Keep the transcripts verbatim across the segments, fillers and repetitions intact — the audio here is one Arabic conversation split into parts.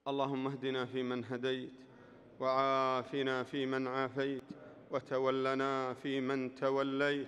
اللهم اهدنا فيمن هديت، وعافنا فيمن عافيت، وتولنا فيمن توليت،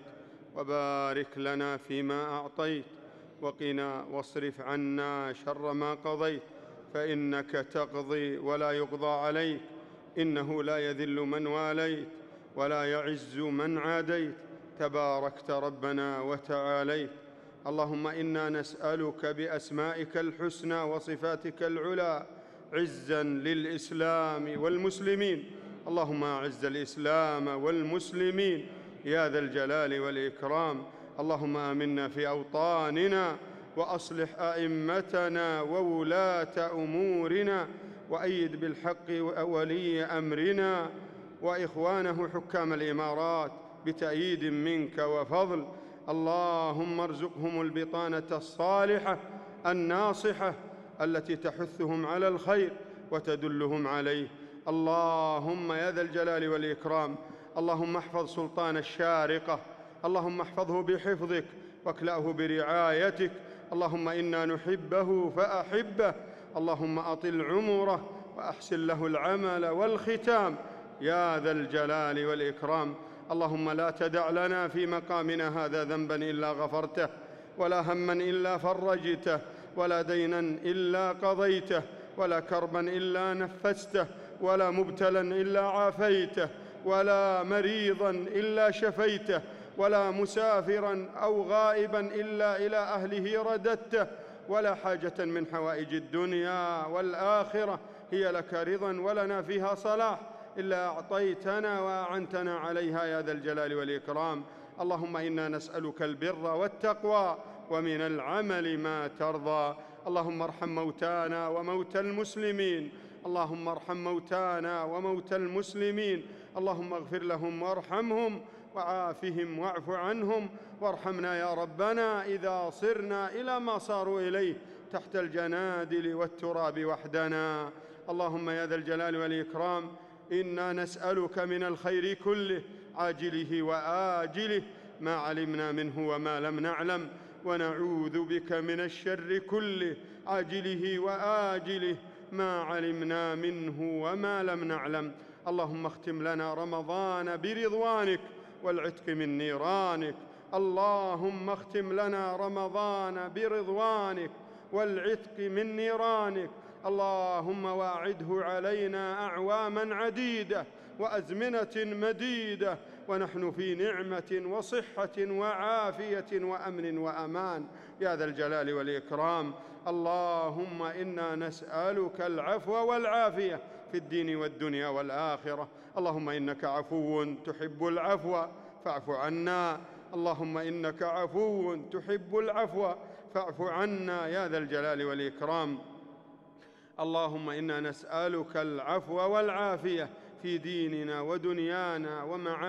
وبارك لنا فيما أعطيت، وقنا واصرف عنا شر ما قضيت، فإنك تقضي ولا يقضى عليك، إنه لا يذل من واليت ولا يعز من عاديت، تباركت ربنا وتعاليت. اللهم إنا نسألك بأسمائك الحسنى وصفاتك العلى عزا للإسلام والمسلمين. اللهم أعز الإسلام والمسلمين يا ذا الجلال والإكرام. اللهم آمنا في أوطاننا، وأصلح أئمتنا وولاة أمورنا، وأيد بالحق ولي أمرنا وإخوانه حكام الإمارات بتأييد منك وفضل. اللهم ارزقهم البطانة الصالحة الناصحة التي تحثهم على الخير وتدلهم عليه. اللهم يا ذا الجلال والإكرام، اللهم احفظ سلطان الشارقة، اللهم احفظه بحفظك واكلأه برعايتك. اللهم إنا نحبه فأحبه، اللهم أطل عمره وأحسن له العمل والختام يا ذا الجلال والإكرام. اللهم لا تدع لنا في مقامنا هذا ذنبا إلا غفرته، ولا هما إلا فرجته، ولا دينا إلا قضيته، ولا كربا إلا نفسته، ولا مبتلا إلا عافيته، ولا مريضا إلا شفيته، ولا مسافرا أو غائبا إلا إلى أهله رددته، ولا حاجة من حوائج الدنيا والآخرة هي لك رضا ولنا فيها صلاح إلا أعطيتنا وأعنتنا عليها يا ذا الجلال والإكرام. اللهم إنا نسألك البر والتقوى ومن العمل ما ترضى. اللهم ارحم موتانا وموتى المسلمين، اللهم ارحم موتانا وموتى المسلمين، اللهم اغفر لهم وارحمهم وعافهم واعف عنهم، وارحمنا يا ربنا إذا صرنا إلى ما صاروا إليه تحت الجنادل والتراب وحدنا. اللهم يا ذا الجلال والإكرام، إنا نسألك من الخير كله عاجله وآجله ما علمنا منه وما لم نعلم، ونعوذ بك من الشر كله عاجله وآجله ما علمنا منه وما لم نعلم. اللهم اختم لنا رمضان برضوانك والعتق من نيرانك. اللهم اختم لنا رمضان برضوانك والعتق من نيرانك. اللهم واعده علينا أعواما عديدة وأزمنة مديدة ونحن في نعمة وصحة وعافية وأمن وأمان يا ذا الجلال والإكرام. اللهم إنا نسألك العفو والعافية في الدين والدنيا والآخرة. اللهم إنك عفو تحب العفو فاعف عنا. اللهم إنك عفو تحب العفو فاعف عنا يا ذا الجلال والإكرام. اللهم إنا نسألك العفو والعافية في ديننا ودنيانا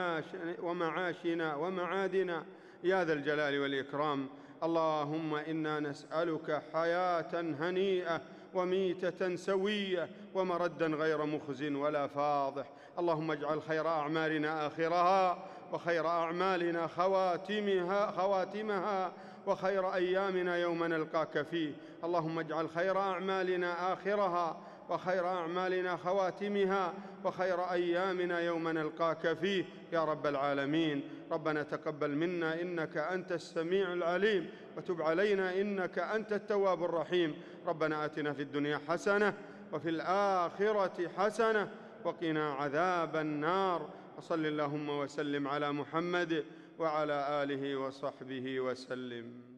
ومعاشنا ومعادنا يا ذا الجلال والإكرام. اللهم إنا نسألك حياة هنيئة وميتة سوية ومردا غير مخز ولا فاضح. اللهم اجعل خير أعمالنا آخرها، وخير أعمالنا خواتمها, خواتمها وخير أيامنا يوم نلقاك فيه. اللهم اجعل خير أعمالنا آخرها، وخير أعمالنا خواتمها، وخير أيامنا يوم نلقاك فيه يا رب العالمين. ربنا تقبل منا إنك أنت السميع العليم، وتب علينا إنك أنت التواب الرحيم. ربنا آتنا في الدنيا حسنة وفي الآخرة حسنة وقنا عذاب النار. وصل اللهم وسلم على محمد وعلى آله وصحبه وسلم.